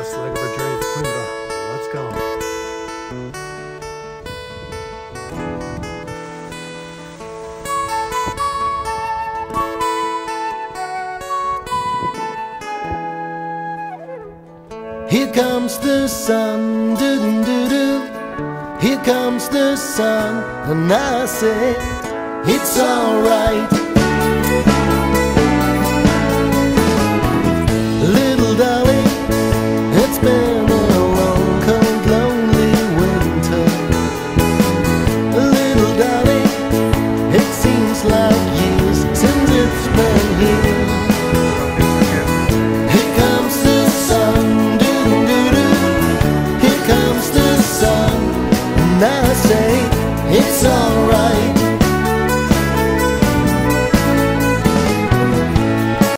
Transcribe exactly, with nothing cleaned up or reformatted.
last leg of our journey to Coimbra. Let's go. Here comes the sun, doo doo doo doo. Here comes the sun, and I say it's alright.